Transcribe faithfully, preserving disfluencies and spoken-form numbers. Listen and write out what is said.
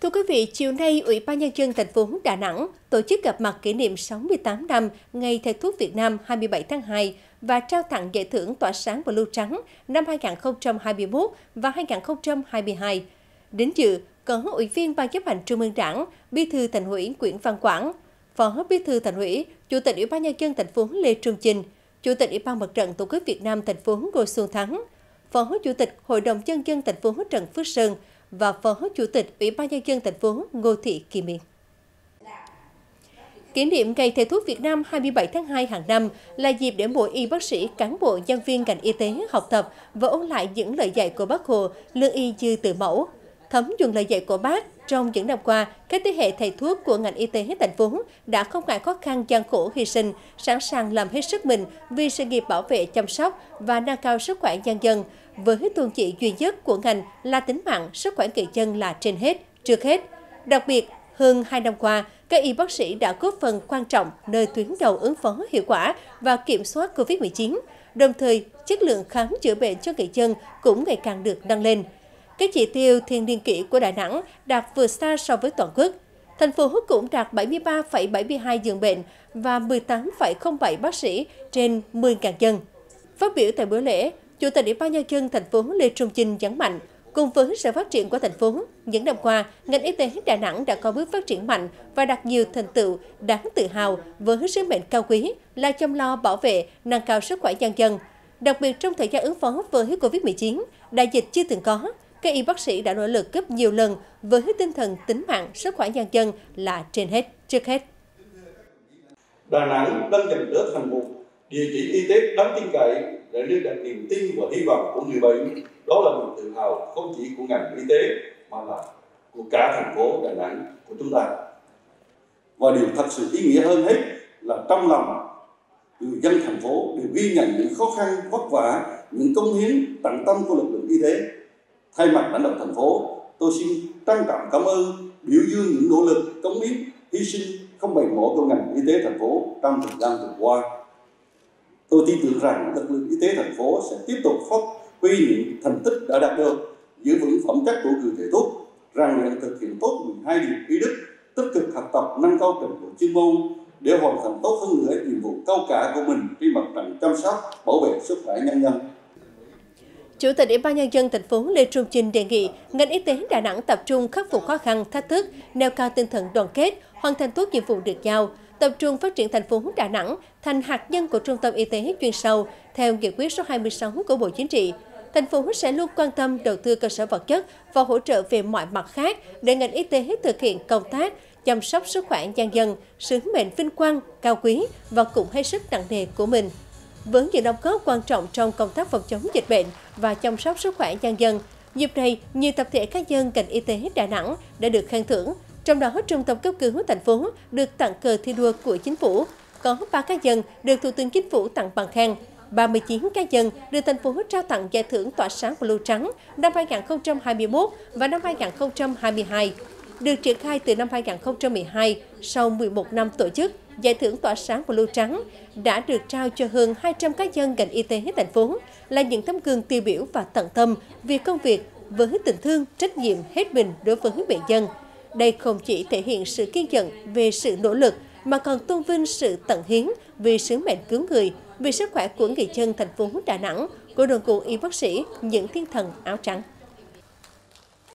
Thưa quý vị, chiều nay, Ủy ban Nhân dân thành phố Đà Nẵng tổ chức gặp mặt kỷ niệm sáu mươi tám năm Ngày Thầy thuốc Việt Nam hai mươi bảy tháng hai và trao tặng giải thưởng Tỏa sáng Blue trắng năm hai nghìn không trăm hai mươi mốt và hai nghìn không trăm hai mươi hai. Đến dự có Ủy viên Ban chấp hành Trung ương Đảng, Bí thư Thành ủy Nguyễn Văn Quảng, Phó Bí thư Thành ủy, Chủ tịch Ủy ban Nhân dân thành phố Lê Trung Chinh, Chủ tịch Ủy ban Mặt trận Tổ quốc Việt Nam thành phố Ngô Xuân Thắng, Phó Chủ tịch Hội đồng Nhân dân thành phố Trần Phước Sơn và Phó Chủ tịch Ủy ban Nhân dân thành phố Ngô Thị Kim Miên. Kỷ niệm Ngày Thầy thuốc Việt Nam hai mươi bảy tháng hai hàng năm là dịp để mỗi y bác sĩ, cán bộ, nhân viên ngành y tế học tập và ôn lại những lời dạy của Bác Hồ, lương y như từ mẫu. Thấm nhuần lời dạy của Bác, trong những năm qua, các thế hệ thầy thuốc của ngành y tế thành phố đã không ngại khó khăn, gian khổ, hy sinh, sẵn sàng làm hết sức mình vì sự nghiệp bảo vệ, chăm sóc và nâng cao sức khỏe nhân dân, với tôn chỉ duy nhất của ngành là tính mạng, sức khỏe người dân là trên hết, trước hết. Đặc biệt, hơn hai năm qua, các y bác sĩ đã góp phần quan trọng nơi tuyến đầu ứng phó hiệu quả và kiểm soát Covid mười chín, đồng thời chất lượng khám chữa bệnh cho người dân cũng ngày càng được nâng lên. Các chỉ tiêu thiên niên kỷ của Đà Nẵng đạt vượt xa so với toàn quốc. Thành phố cũng đạt bảy mươi ba phẩy bảy mươi hai giường bệnh và mười tám phẩy không bảy bác sĩ trên mười nghìn dân. Phát biểu tại buổi lễ, Chủ tịch Ủy ban Nhân dân thành phố Lê Trung Chinh nhấn mạnh, cùng với sự phát triển của thành phố, những năm qua, ngành y tế Đà Nẵng đã có bước phát triển mạnh và đạt nhiều thành tựu đáng tự hào với sứ mệnh cao quý là chăm lo bảo vệ, nâng cao sức khỏe nhân dân. Đặc biệt trong thời gian ứng phó với Covid mười chín, đại dịch chưa từng có, các y bác sĩ đã nỗ lực gấp nhiều lần với tinh thần tính mạng, sức khỏe nhân dân là trên hết, trước hết. Đà Nẵng đang dần trở thành một địa chỉ y tế đáng tin cậy để đưa đặt niềm tin và hy vọng của người bệnh. Đó là niềm tự hào không chỉ của ngành y tế mà là của cả thành phố Đà Nẵng của chúng ta. Và điều thật sự ý nghĩa hơn hết là trong lòng người dân thành phố đều ghi nhận những khó khăn, vất vả, những công hiến tận tâm của lực lượng y tế. Thay mặt lãnh đạo thành phố, tôi xin trân trọng cảm ơn, biểu dương những nỗ lực, cống hiến, hy sinh không mệt mỏi của ngành y tế thành phố trong thời gian vừa qua. Tôi tin tưởng rằng lực lượng y tế thành phố sẽ tiếp tục phát huy những thành tích đã đạt được, giữ vững phẩm chất của người thầy thuốc, rèn luyện thực hiện tốt mười hai điều y đức, tích cực học tập, nâng cao trình độ chuyên môn để hoàn thành tốt hơn nữa nhiệm vụ cao cả của mình trên mặt trận chăm sóc, bảo vệ sức khỏe nhân dân. Chủ tịch Ủy ban Nhân dân thành phố Lê Trung Chinh đề nghị ngành y tế Đà Nẵng tập trung khắc phục khó khăn, thách thức, nêu cao tinh thần đoàn kết, hoàn thành tốt nhiệm vụ được giao, tập trung phát triển thành phố Đà Nẵng thành hạt nhân của trung tâm y tế chuyên sâu theo nghị quyết số hai mươi sáu của Bộ Chính trị. Thành phố sẽ luôn quan tâm đầu tư cơ sở vật chất và hỗ trợ về mọi mặt khác để ngành y tế thực hiện công tác chăm sóc sức khỏe nhân dân, sứ mệnh vinh quang, cao quý và cũng hết sức nặng nề của mình. Với những đóng góp quan trọng trong công tác phòng chống dịch bệnh và chăm sóc sức khỏe nhân dân, dịp này, nhiều tập thể cá nhân ngành y tế Đà Nẵng đã được khen thưởng. Trong đó, Trung tâm cấp cứu thành phố được tặng cờ thi đua của Chính phủ, có ba cá nhân được Thủ tướng Chính phủ tặng bằng khen, ba mươi chín cá nhân được thành phố trao tặng giải thưởng Tỏa sáng Blue trắng năm hai nghìn không trăm hai mươi mốt và năm hai nghìn không trăm hai mươi hai. Được triển khai từ năm hai nghìn không trăm mười hai, sau mười một năm tổ chức, giải thưởng Tỏa sáng Blue trắng đã được trao cho hơn hai trăm cá nhân ngành y tế thành phố là những tấm gương tiêu biểu và tận tâm vì công việc với tình thương, trách nhiệm hết mình đối với bệnh nhân. Đây không chỉ thể hiện sự ghi nhận về sự nỗ lực mà còn tôn vinh sự tận hiến vì sứ mệnh cứu người, vì sức khỏe của người dân thành phố Đà Nẵng của đội ngũ y bác sĩ những thiên thần áo trắng.